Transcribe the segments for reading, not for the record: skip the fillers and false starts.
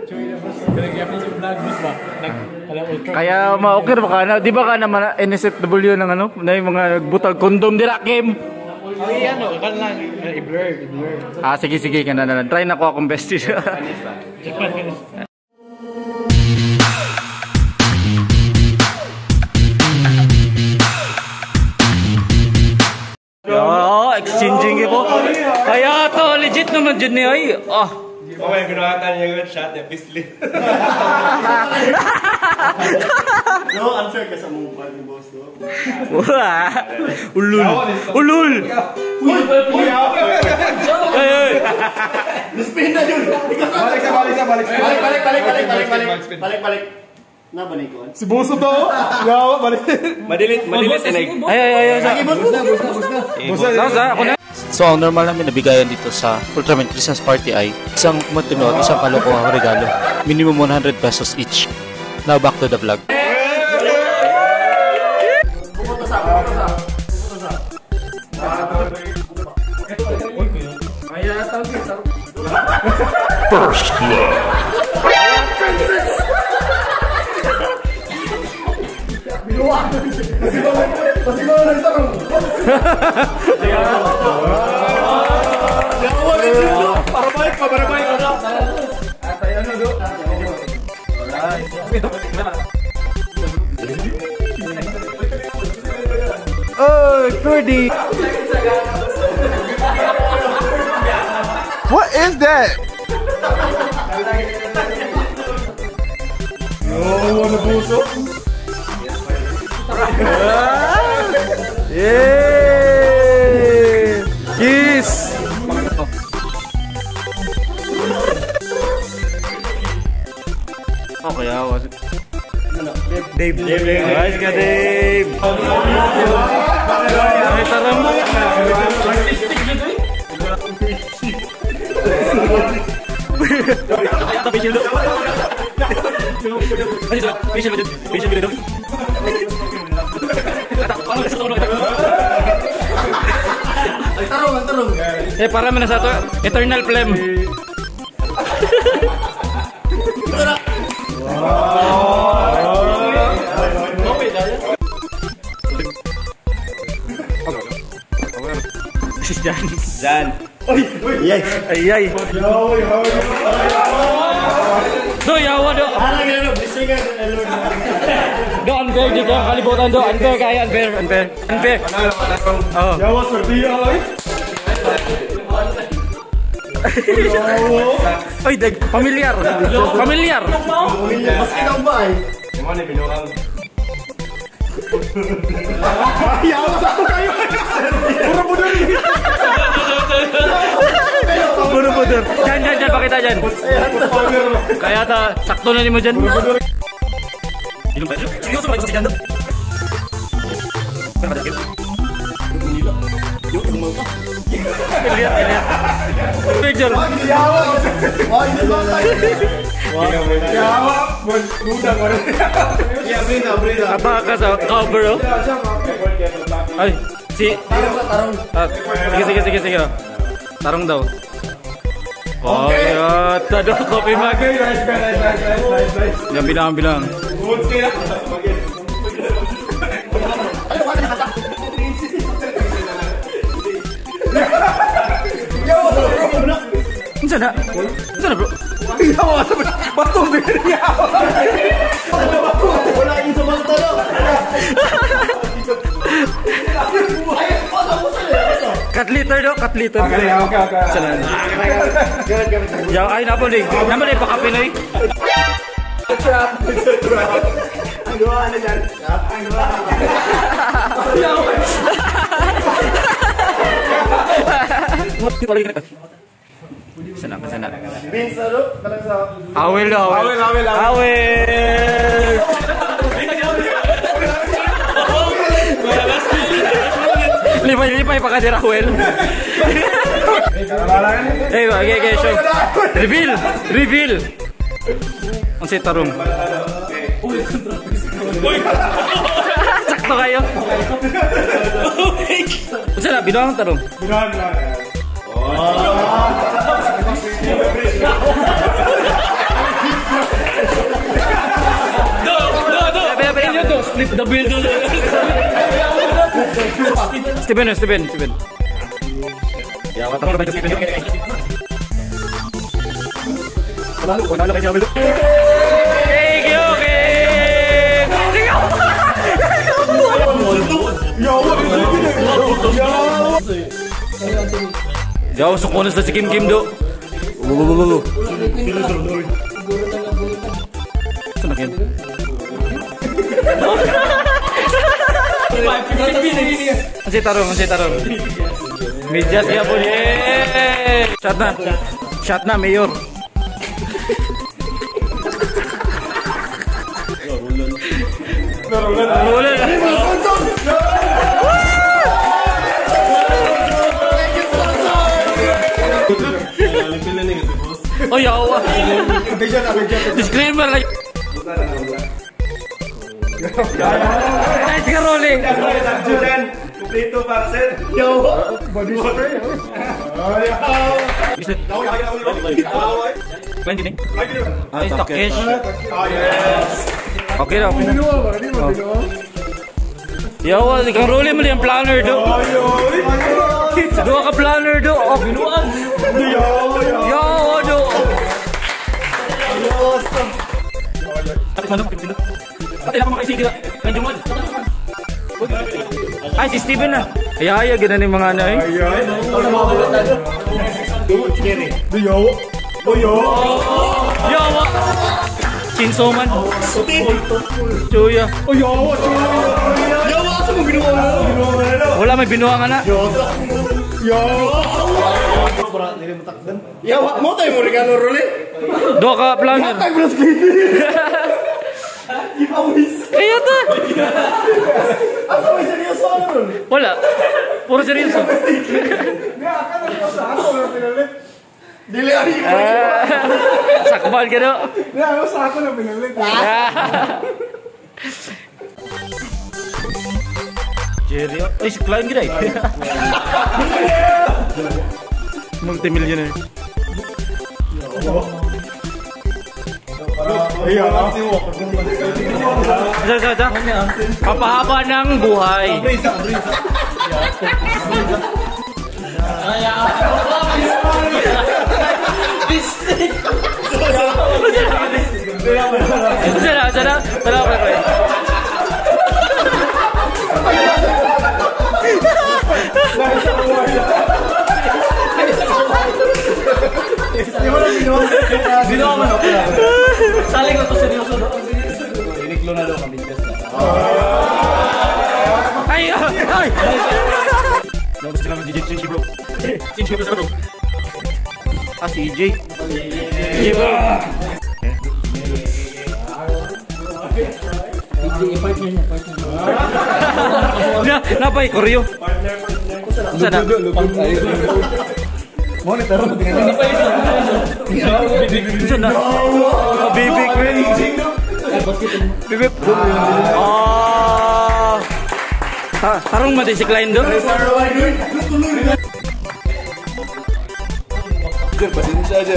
Kaya ma-okay ba ka na? Di ba ka naman NSFW ng ano? Na yung mga butang kondom dira, Kim? Ay, ano, kan lang. I-blur. Ah, sige, ka na lang. Try na ko akong bestie. Oh, exchanging ko. Kaya to, legit naman dyan niya. Ay, oh. Oh, may ginawatan niya yung shot niya, pislit. No, unfair ka sa mukha ni boss, no? Wah! Ulul! Ay! Nispin na yun! Balik. Nabalik ko. Si Boso to! Yawa, balik. Madilit. Ay! Boso Ako na. So, ang normal namin nabigayan dito sa Ultraman Christmas Party ay isang matino at isang kalokohang regalo. Minimum 100 pesos each. Now, back to the vlog. First love. Para baik ka. Oh, Cordy! What is that? No, ano Boso? Yay! Kiss! Okay, awas. Dave. Ayos ka, Dave! Ay, taram mo! Artistic yun, eh! Tarong. Eh, para mo na sa ito, Eternal Flame. Si Jan. Ay. Do, yawa do. Do, unfair dito. Kalibutan do. Unfair kaya, unfair. Oh. Yawa, sordiya, ay. Ay, familiar. Mas ikaw ba eh? Yung mga binurang. Yawa sa ako kayo! Puro pudor. Diyan, pakita dyan. Kaya sakto na mo dyan. Inom ba? Seryoso ba ito si Jan? Lihat. Picture. Yawa, budang orang. Ya, berita. Apa sa cover? Ay, Tarong. Sige. Tarong daw. Oh, ya, tado kopi mag. Yang bilang. Sana bro. Yawa, batong din yawa. Wala yung sumantalo. Cut liter. Okay. Sana. Ya, ay na po din. Naman ay pakapinoy. Ang gawa na dyan. Sana. Vince, ano? Talang sa... Awel. Lipay pa kasi Rawel. Okay, show. Reveal. Ang si Tarong. Sakto kayo. Saan na? Binuang Tarong. The builder. Steven. Ya, patang kita Steven. Panalo kay Jabel. Thank you. Jauh sukones na si Kim do. Sana Kim. Masih tarung. Media siap po. Shot na, Mayor. Oh ya Allah. Disclaimer lagi. Nice ka rolling. Dito para sir. Yo. Body spray. Stockfish. Okay na. Yo, ikaw rolling mo yung planner do. Dua ka planner do. Binuan. Yo, do. Pati lang makaisig ka. Kanjumod. Ay, si Steven na. Ay, gina ni mga ano eh. Yo. Chinso man. Chuya. Wala may binuha nga na. Mo tayo mo regalo role. Dua ka planner. Kaya ta. Ako may seryoso ron. Wala. Puro seryoso. Dili ari. Sakbal ka do. Ako sa ako na pinalit. Jerry. Ay, si Klein gila eh. Multi-millionaire. Sa. Kapahaba ng buhay. Sana. Binuha man ako. Saling ako seryoso do. Iniklo na daw kami test na. Ay. Dapat sila mag DJ bro. Change bro. Si EJ. EJ bro. Napay Koryo. Sana. Monitor mo tingnan. Sana. Bibig. Bibig. Tarong mati si Klein do. Jer, pasensya Jer.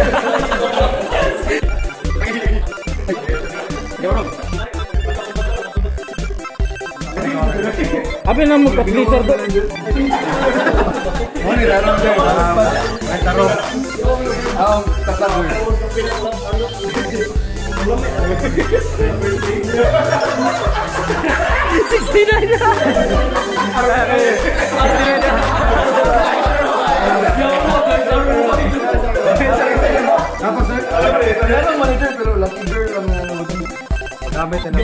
Apa yang namu kapiter do? Mo ni tarong Jer. Ay tarong. Tatawag. Ternyata manager pero lucky girl ang gamit na.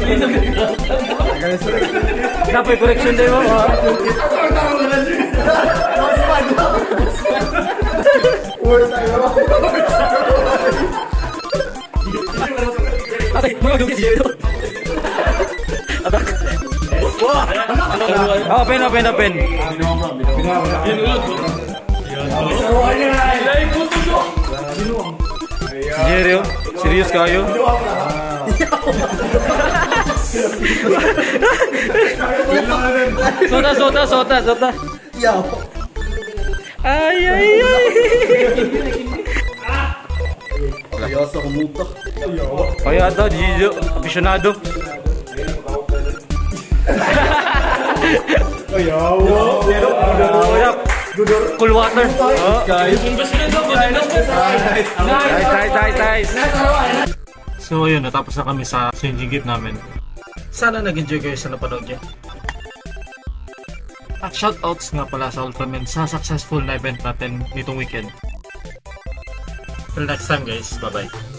Dapat correction din mo. Open. Jerry, serius kayo? Sota. Ay. Seryoso kumutok. Kaya daw, Gijo, aficionado. Cool water. Nice. So yun, natapos na kami sa changing gate namin. Sana nag-enjoy kayo sa napanood niyo. At shoutouts nga pala sa Ultraman sa successful na event natin nitong weekend. Till next time guys, bye bye.